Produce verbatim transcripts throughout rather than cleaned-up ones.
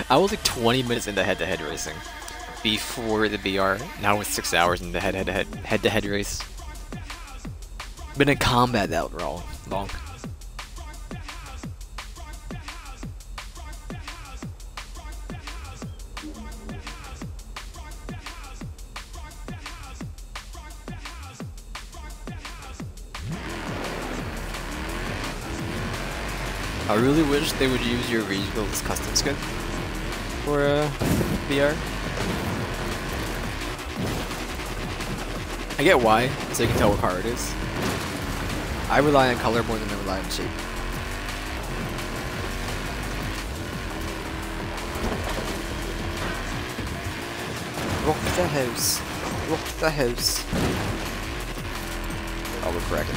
I was like twenty minutes into head-to-head racing before the B R. Now it's six hours in the head-head-head head-to-head race. Been in combat that long. long. I really wish they would use your vehicle's custom skin for uh, V R. I get why, so you can tell what car it is. I rely on color more than I rely on shape. Rock the house. Rock the house. Oh, we're cracking.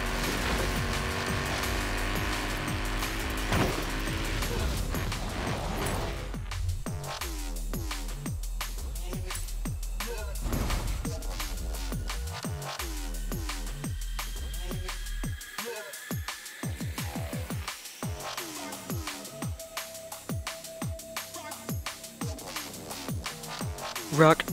Rock.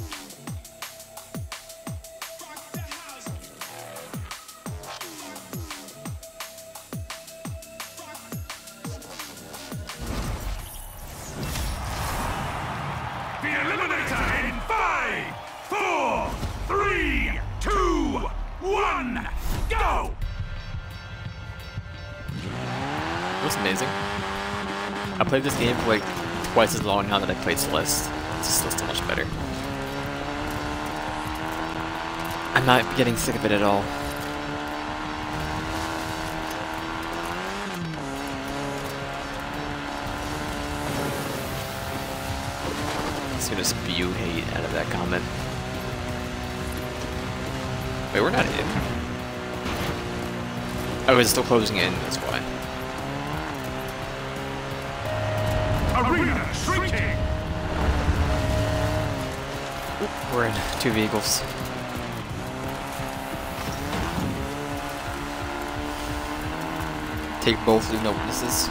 The Eliminator in five, four, three, two, one, go! It was amazing. I played this game for like twice as long now that I played Celeste. It's just much better. I'm not getting sick of it at all. Just gonna spew hate out of that comment. Wait, we're not in. Oh, it's still closing in, that's why. Arena shrinking! We're in two vehicles. Take both, leave no witnesses.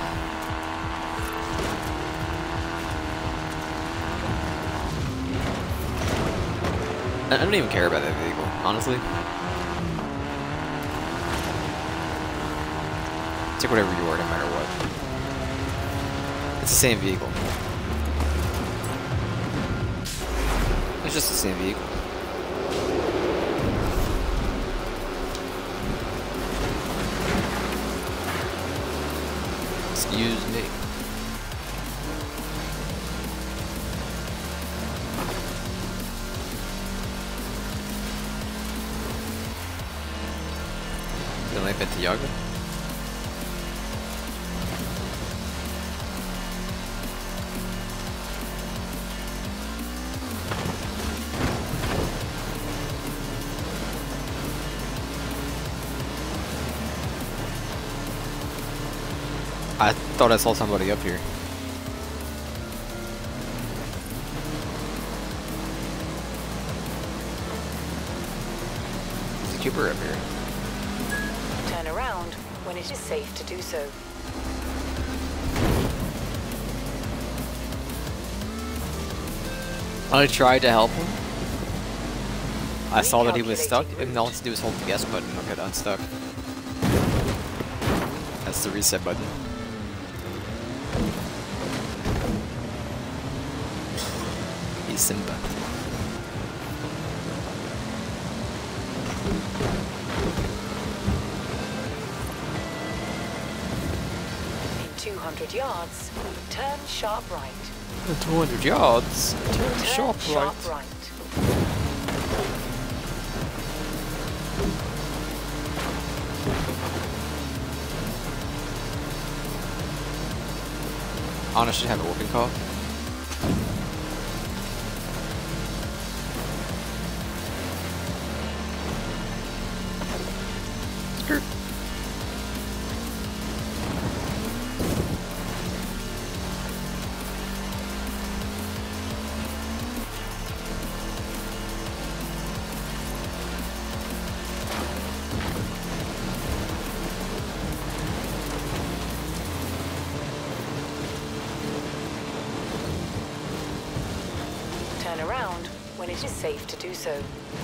I don't even care about that vehicle, honestly. Take whatever you are, no matter what. It's the same vehicle. It's just the same vehicle. Excuse me. Then I bet to Yaga. I thought I saw somebody up here. There's a Cooper up here. Turn around when it is safe to do so. I tried to help him. I saw that he was stuck, and all I had to do was hold the gas button and get unstuck. That's the reset button. He's Simba. In two hundred yards, turn sharp right. two hundred yards. Turn, Turn sharp, sharp right. right. Anna should have a whooping cough. Skirt. when it is safe to do so.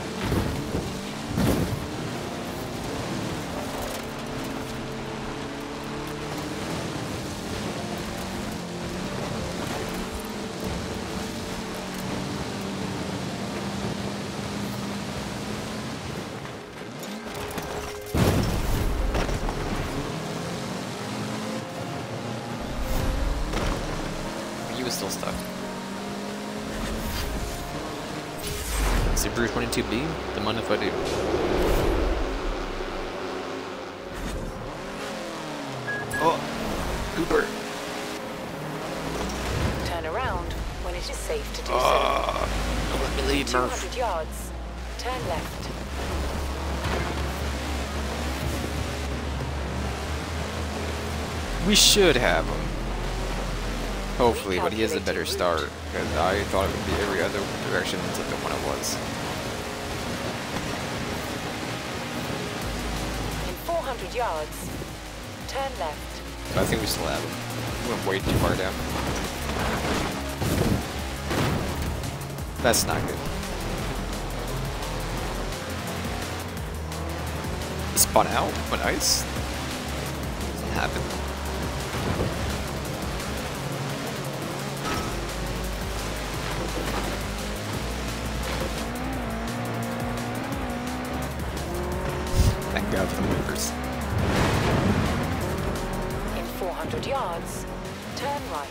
He was still stuck. Subaru twenty-two B? The mind if I do. Oh! Cooper! Turn around when it is safe to do Oh! Don't let me so. leave, two Murph. hundred yards. Turn left. We should have him. Hopefully, but he has a better start, because I thought it would be every other direction except the one it was. In four hundred yards. Turn left. I think we still have him. We went way too far down. That's not good. He spun out on ice? Doesn't happen. Thank God for the movers. In four hundred yards. Turn right.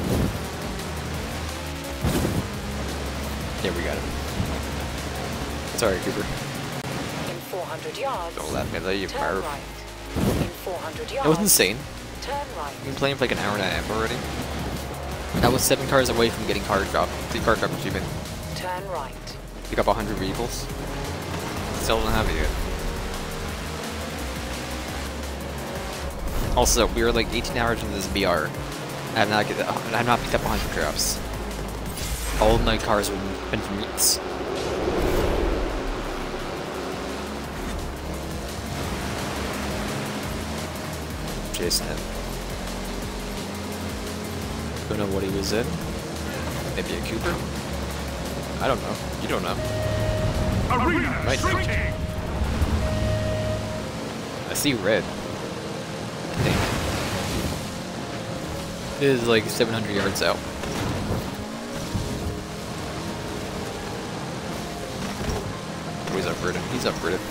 Yeah, we got him. Sorry, Cooper. In four hundred yards. Don't let me leave, Turn Murph. right. In four hundred yards. That was insane. Turn right. We've been playing for like an hour and a half already. That was seven cars away from getting car drop. The car drop achievement. Turn right. Pick up one hundred vehicles. Still don't have it yet. Also, we were like eighteen hours into this B R. I have not get, I have not picked up one hundred drops. All of my cars have been from meets. Chasing him. Don't know what he was in. Maybe a Cooper? I don't know. You don't know. Arena Right. shrinking. I see red. I think. It is like seven hundred yards out. Oh, he's uprooted. He's uprooted.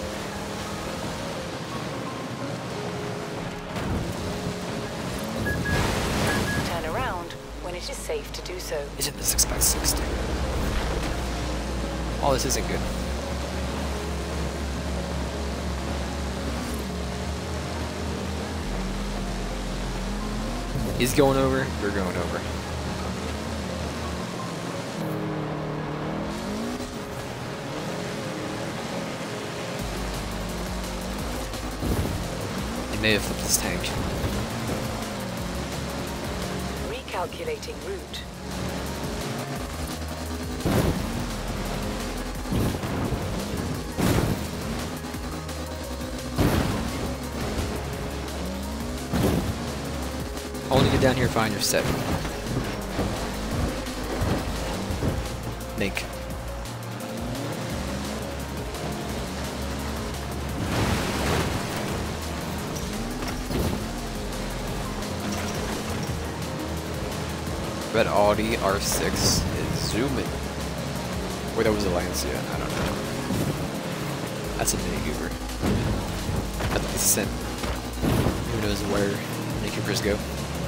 Turn around when it is safe to do so. Isn't this six by sixty? Oh, this isn't good. He's going over. We're going over. He may have flipped his tank. Recalculating route. I want to get down here and find your set. Nick. Red Audi R six is zooming. Or that was a Lancia, I don't know. That's a Mini Cooper. At the cent. Who knows where Mini Coopers go.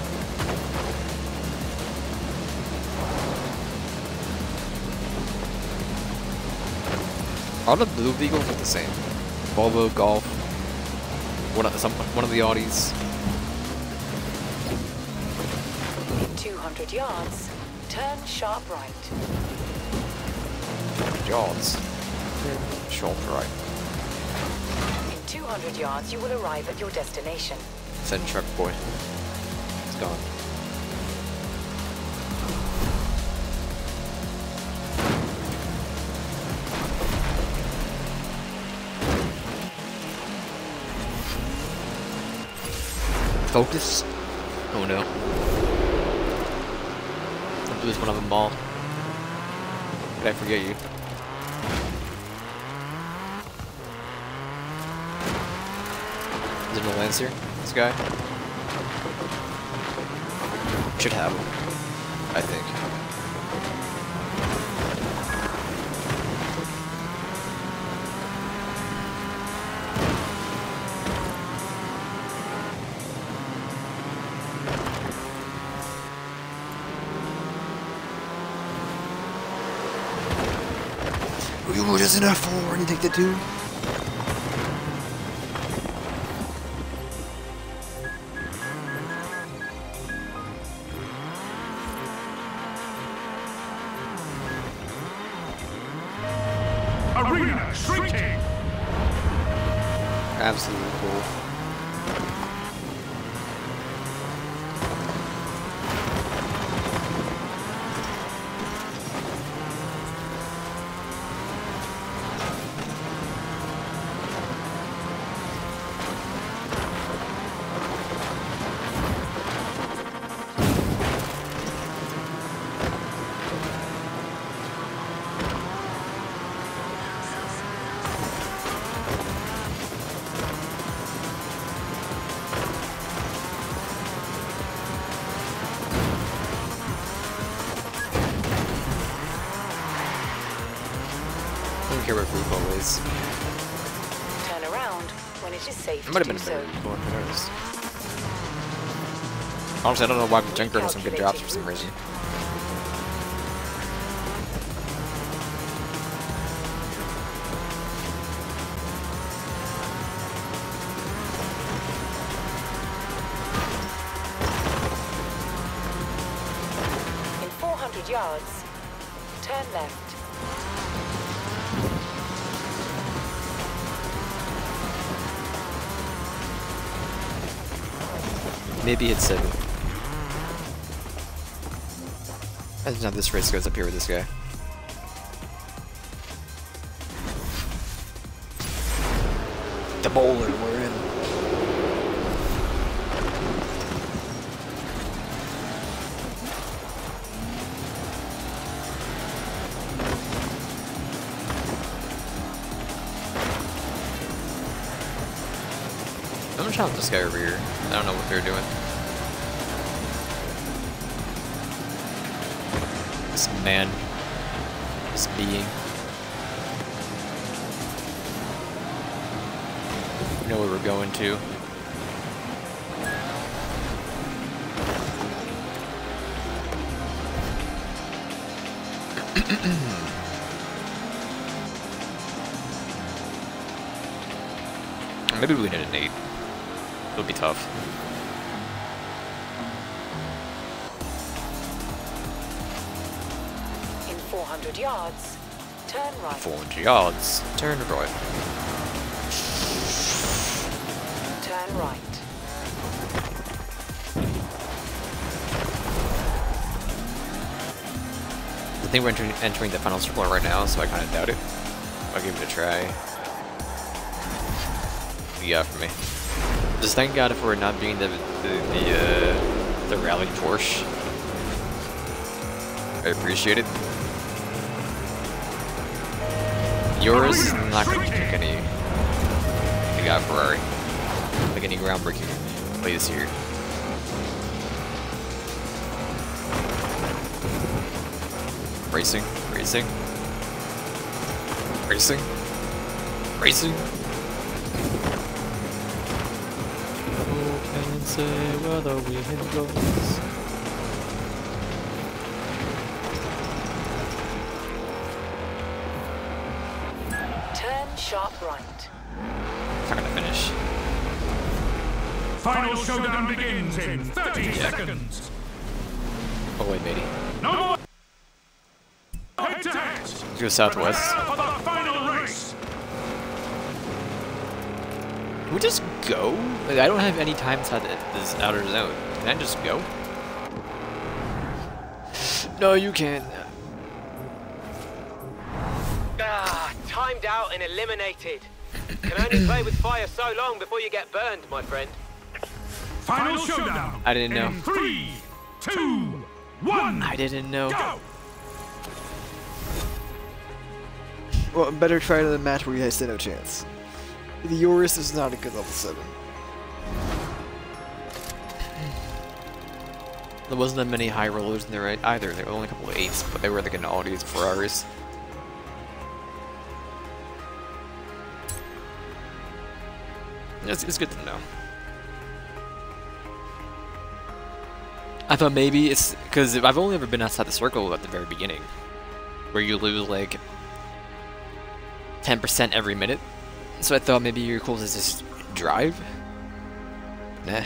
All the blue vehicles look the same. Volvo, Golf, one of, some, one of the Audis. In two hundred yards, turn sharp right. Yards. Short right. In two hundred yards, you will arrive at your destination. Send truck boy. It's gone. Focus. Oh no. I'll lose one of them all. Did I forget you? Sentinel Lancer, this guy. Should have him, I think. Ooh, doesn't have four and you take the two. Arena shrinking. Absolutely cool. I don't care about group always. Turn around when it is safe It might to have do been a so. better group one, who knows. Honestly, I don't know why Junker does some good drops for some reason. In four hundred yards, turn left. Maybe it's seven. That's not this race goes up here with this guy. The bowler we're in. I'm gonna challenge this guy over here. I don't know what they're doing. This man. This being. We know where we're going to. Maybe we need an eight. It'll be tough. In four hundred yards, turn right. four hundred yards. Turn right. Turn right. I think we're entering, entering the final circle right now, so I kind of doubt it. I'll give it a try. Yeah, for me. Just thank God for it not being the the the, uh, the rally Porsche. I appreciate it. Yours not going to take any. They got Ferrari. Like any groundbreaking plays here. Racing, racing, racing, racing. Who can say where the wind goes? Turn sharp right. Not gonna finish. Final showdown begins in thirty Yeah. seconds. Oh wait, matey. No more head to head. Let's go southwest. Prepare for the final race. Can we just go? Like, I don't have any time inside this outer zone. Can I just go? No, you can't. Ah, timed out and eliminated. Can only play with fire so long before you get burned, my friend. Final showdown. I didn't know. In three, two, one. I didn't know. Go. Well, better try another match where you guys stand no chance. The Eurus is not a good level seven. There wasn't that many high rollers in there either. There were only a couple of eights, but they were like in Audis, Ferraris. It's, it's good to know. I thought maybe it's because I've only ever been outside the circle at the very beginning, where you lose like ten percent every minute. So I thought maybe you're cool to just drive. Nah.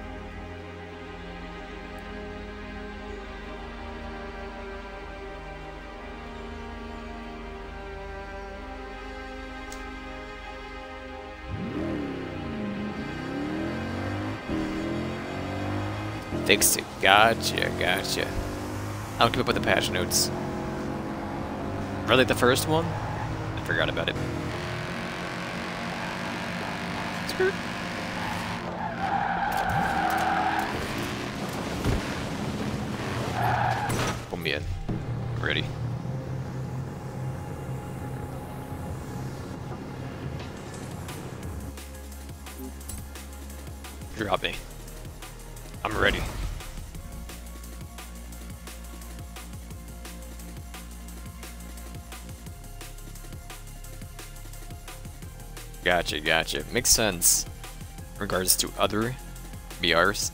Fixed it. Gotcha, gotcha. I'll keep up with the patch notes. Really, the first one? I forgot about it. Skirt. Pull me in. I'm ready. Drop me. I'm ready. Gotcha, gotcha. Makes sense in regards to other B Rs.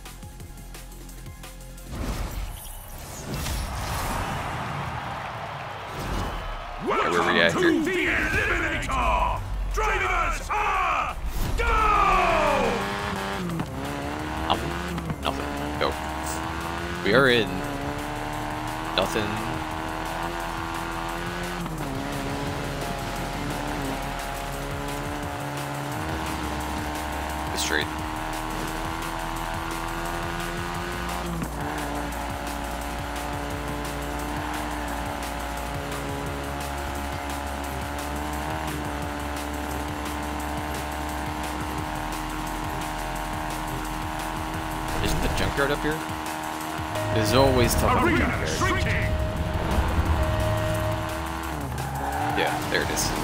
Welcome Where we at to here? the Eliminator! Drivers are go! Nothing. Nothing. Go. We are in. Nothing. Straight. Isn't the junkyard up here? There's always stuff on the Arena junkyard. shrinking! Yeah, there it is.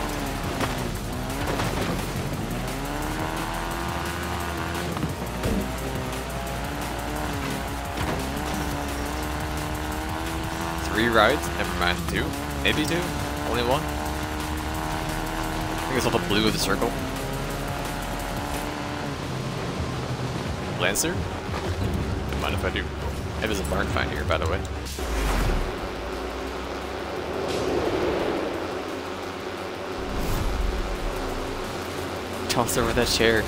Three rides? Never mind, two? Maybe two? Only one? I think it's all the blue of the circle. Lancer? Don't mind if I do. Hey, there's a barn find here, by the way. Toss over that chair.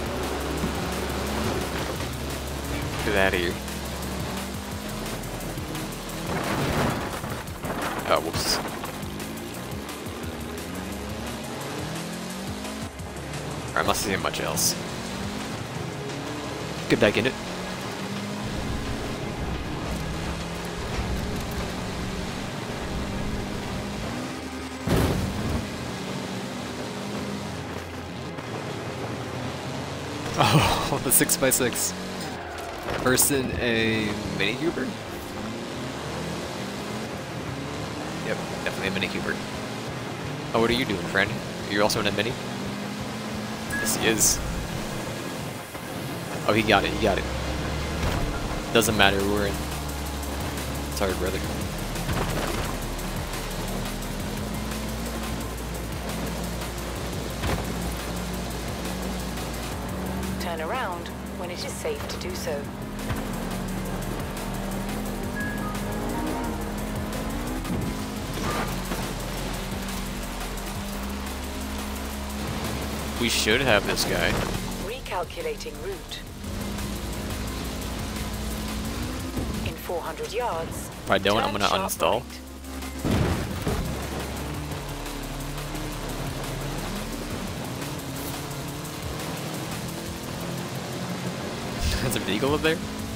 Get out of here. Oh, whoops. I must see much else. Get back in it. Oh, the six by six. Person a Mini Cooper? Yep, definitely a Mini Cooper. Oh, what are you doing, friend? Are you also in a Mini? Yes, he is. Oh, he got it, he got it. Doesn't matter, we're in. Sorry, brother. Turn around when it is safe to do so. We should have this guy. Recalculating route. In four hundred yards. If I don't, I'm turn gonna sharp uninstall. right. There's a vehicle up there?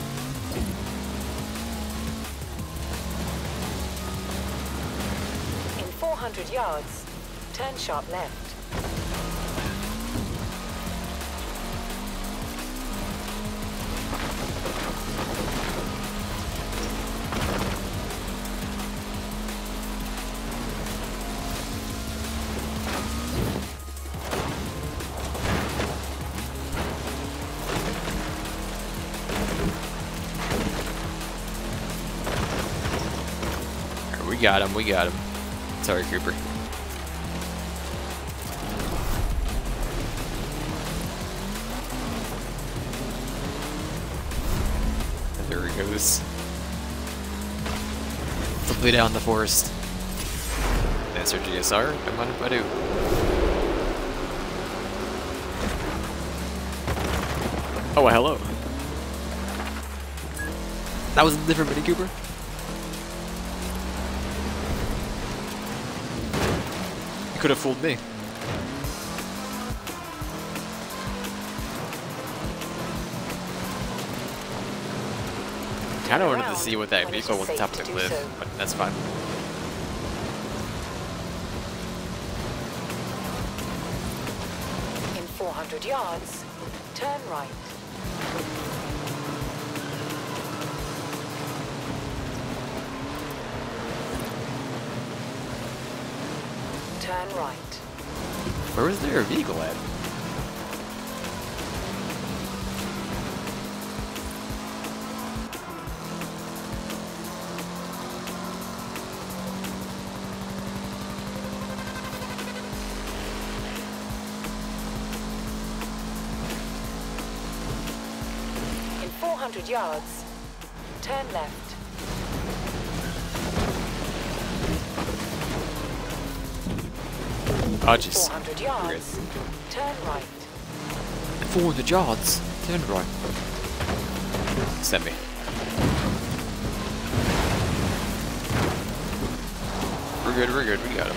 In four hundred yards, turn sharp left. got him, we got him. Sorry, Cooper. And there he goes. Simply down the forest. Answer G S R, I'm on if I do. Oh, well, hello. That was a different Mini Cooper. You could have fooled me. Kinda wanted to see what that vehicle was on top of the cliff, but that's fine. In four hundred yards, turn right. Turn right. Where was there a vehicle at? In four hundred yards, turn left. Oh, jeez. four hundred yards, turn right. four hundred yards. Turn right. Send me. We're good, we're good, we got him.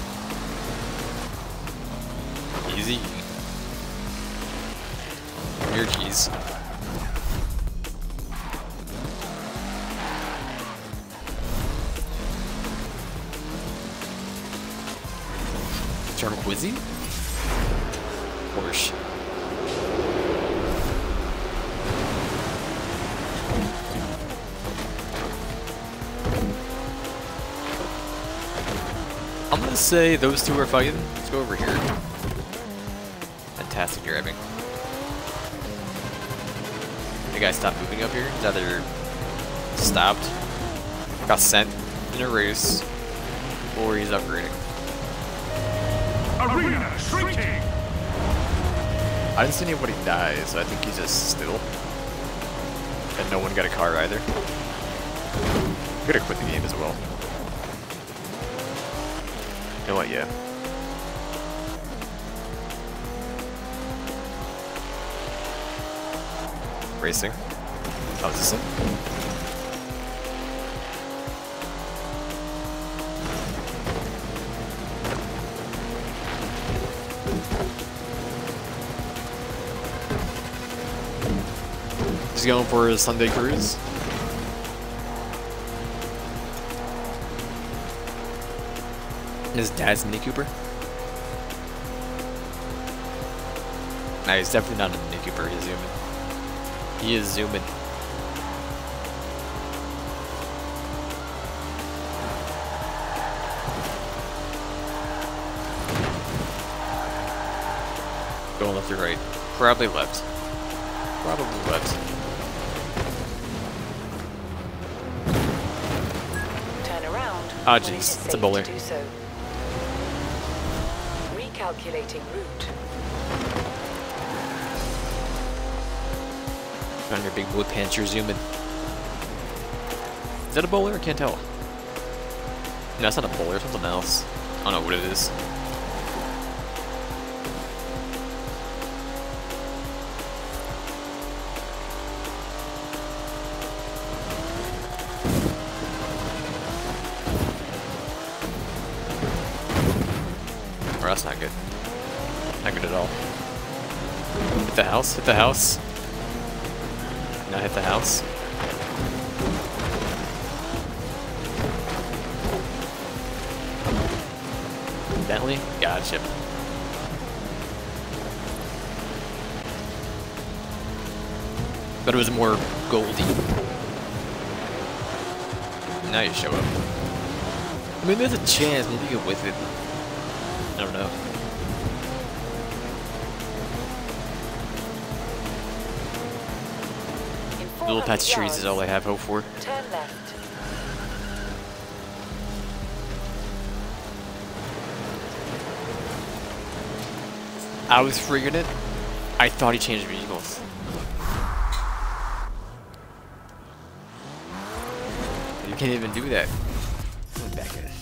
Easy. Your keys. Turn Quizzy? Porsche. I'm gonna say those two are fighting. Let's go over here. Fantastic driving. The guy stopped moving up here. He's either stopped, got sent in a race, or he's upgrading. Arena shrinking. I didn't see anybody die, so I think he's just still. And no one got a car either. I'm gonna quit the game as well. You know what, yeah. Racing. Oh, is this it? He's going for his Sunday cruise. His dad's Mini Cooper? Nah, he's definitely not a Mini Cooper, he's zooming. He is zooming. Going left or right? Probably left. Probably left. Turn around. Ah, when jeez, it is it's a safe bowler. to do so. Recalculating route. On your big blue pants, you're zooming. Is that a bowler? I can't tell. No, it's not a bowler, it's something else. I don't know what it is. Oh, that's not good. Not good at all. Hit the house, hit the house. Now hit the house. Bentley? Gotcha. But it was more goldy. Now you show up. I mean, there's a chance maybe you get with it. I don't know. Little patch of trees is all I have hope for. Turn left. I was freaking it. I thought he changed vehicles. You can't even do that. Back in.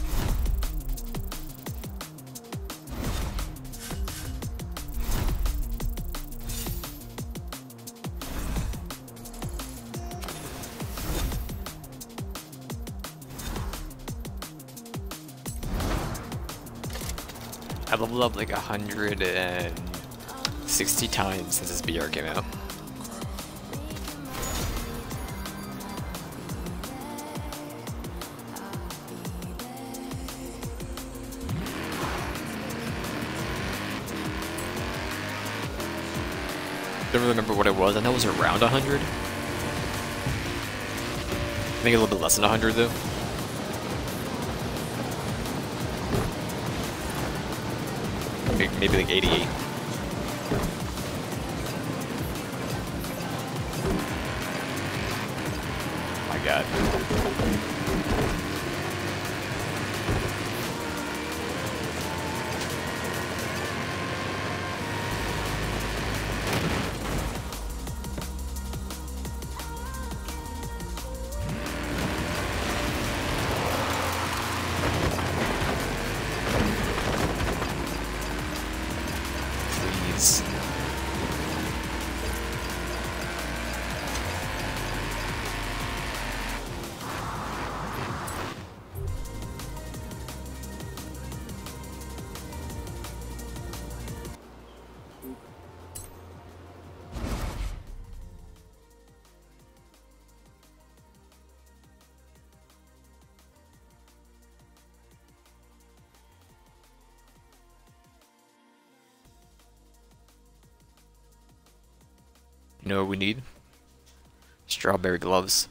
I leveled up like a hundred and sixty times since this B R came out. Don't really remember what it was. I know it was around a hundred. I think a little bit less than a hundred though. Maybe like eighty-eight. My God. Please. You know what we need? Strawberry gloves.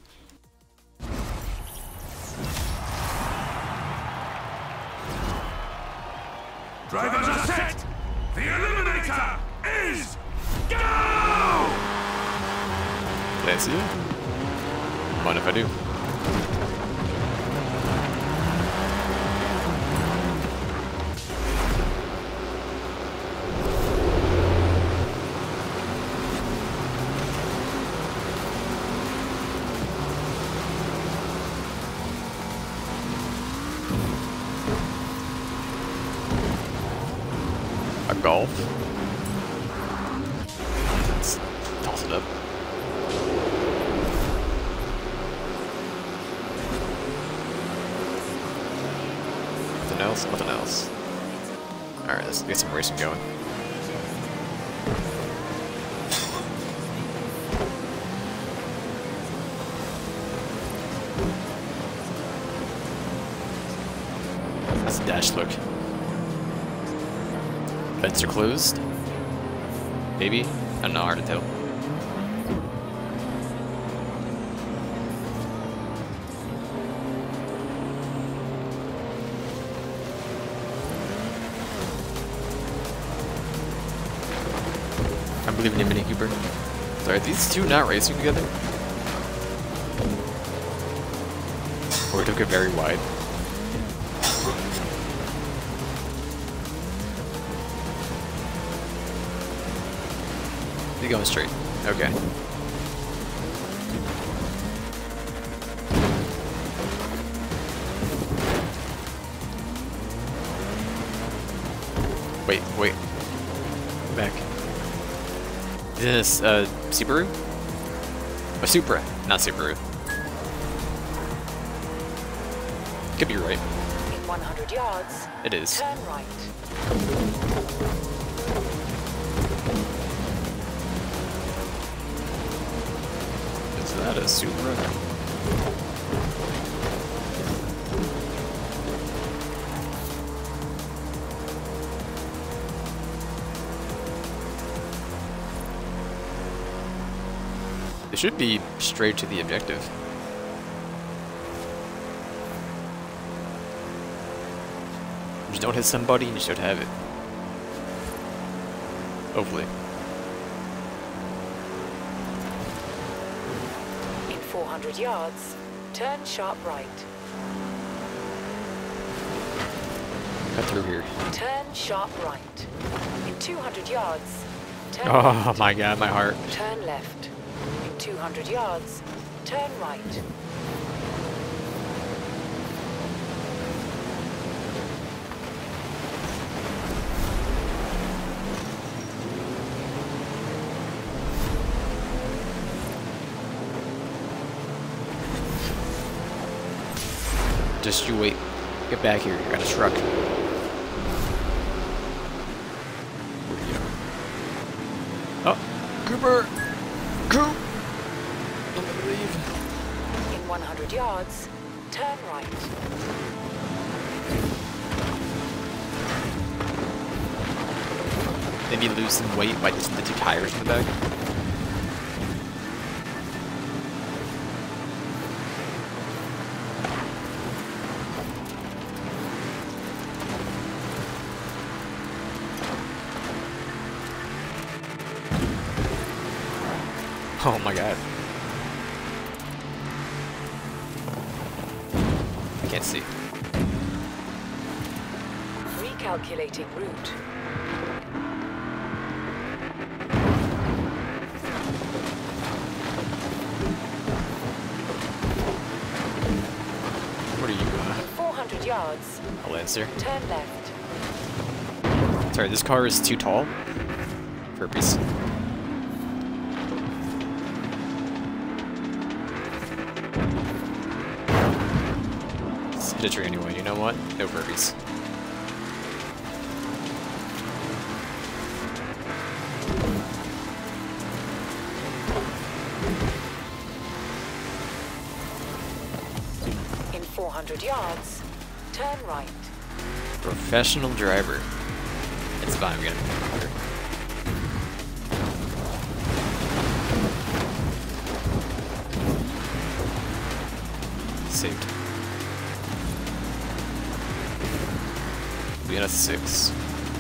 Drivers are set! The Eliminator is go! Let's see. Mind if I do? A golf. Let's toss it up. Nothing else? Nothing else. Alright, let's get some racing going. How's the dash look? Vents are closed? Maybe? I don't know, hard to tell. I believe in you, Mini Cooper. So are these two not racing together? Or took it very wide? You're going straight. Okay. Wait, wait. Back. Is this uh Subaru? A Supra, not Subaru. Could be right. In one hundred yards, It is. turn right. Is that a Supra? It should be straight to the objective. Just don't hit somebody and you should have it. Hopefully. In four hundred yards, turn sharp right. cut through here. Turn sharp right. In two hundred yards, turn Oh left. my god, my heart. Turn left. In two hundred yards, turn right. Just you wait. Get back here. I got a truck. Where'd he go? Oh, Cooper! Coop! Don't let me leave. In one hundred yards, turn right. Maybe lose some weight by just the two tires in the back. Oh my god. I can't see. Recalculating route. What are you, uh, four hundred yards, a Lancer? turn left. Sorry, this car is too tall for a piece. Let's hit a tree anyway, you know what? No burpees. In four hundred yards, turn right. Professional driver. It's fine, we're gonna make it. Saved. We got a six.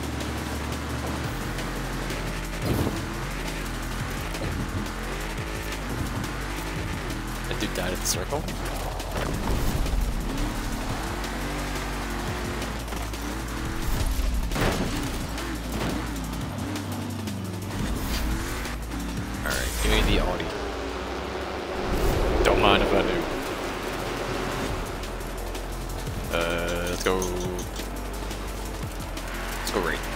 That dude died at the circle. Alright, give me the Audi. Don't mind if I do. Uh, let's go. Let's go right.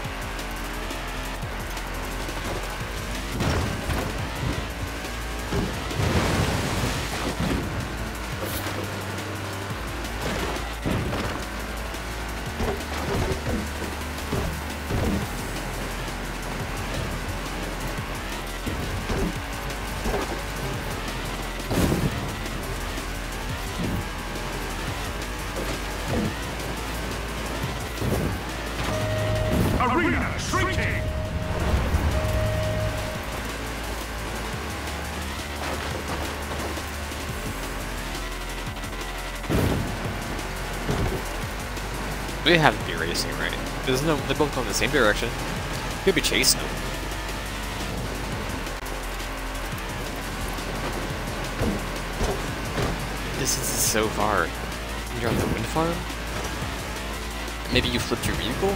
Arena shrinking! We have to be racing, right? There's no. They're both going the same direction. Could be chasing them. This is so far. You're on the wind farm? Maybe you flipped your vehicle?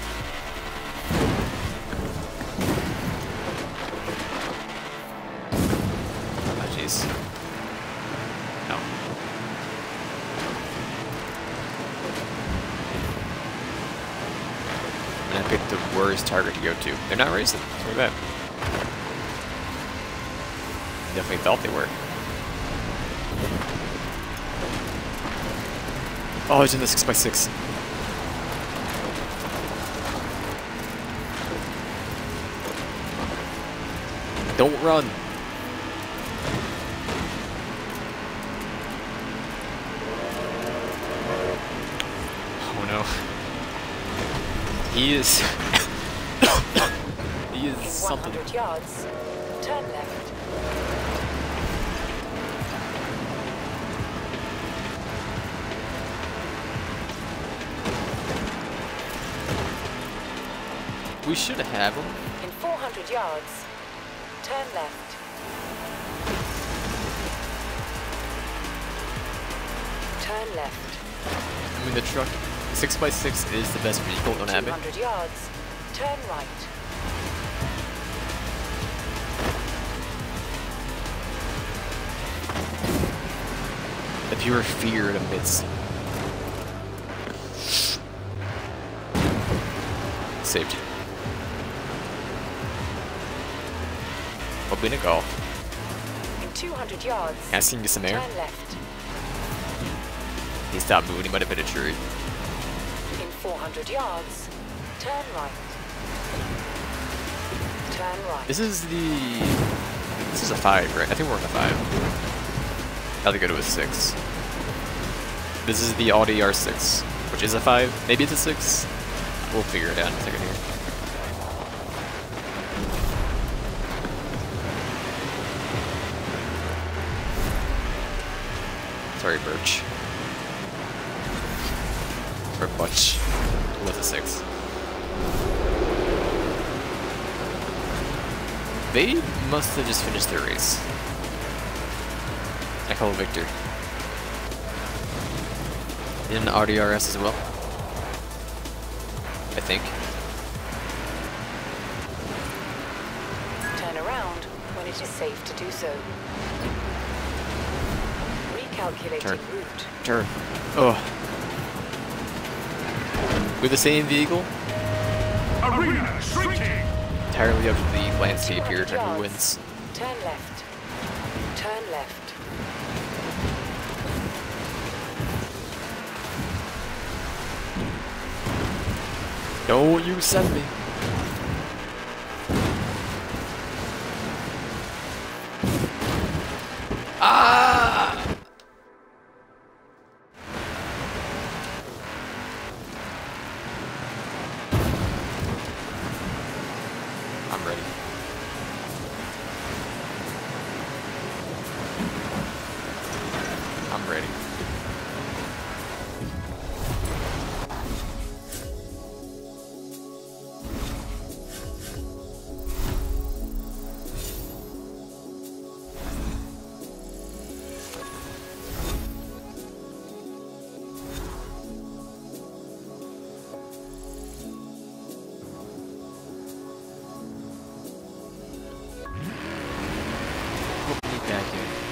Oh jeez. No. And I picked the worst target to go to. They're not racing. Look at that. Definitely thought they were. Oh, he's in the six by six. Don't run. Oh no. He is. He is In something. one hundred yards, turn left. We should have him. In four hundred yards, turn left. Turn left. I mean, the truck six by six is the best vehicle, don't have two it. hundred yards, turn right. The pure fear it emits. Safety. Open a golf. In two hundred yards, Can I see you some air? turn left. He stopped moving, he might have hit a tree. In four hundred yards, turn right. Turn right. This is the... This is a five, right? I think we're on a five. I think it was six. This is the Audi R six, which is a five. Maybe it's a six. We'll figure it out in a second here. Sorry, Birch. Or Butch. It was a six. They must have just finished their race. I call Victor. In an Audi R S as well. I think. Turn around when it is safe to do so. Recalculating Turn. route. Turn. Oh. With the same vehicle? Arena shrinking! Entirely up to the landscape here two to hundred who yards. wins. Turn left. Turn left. Don't you send me. Ah! I'm ready. I'm ready. Put me back in.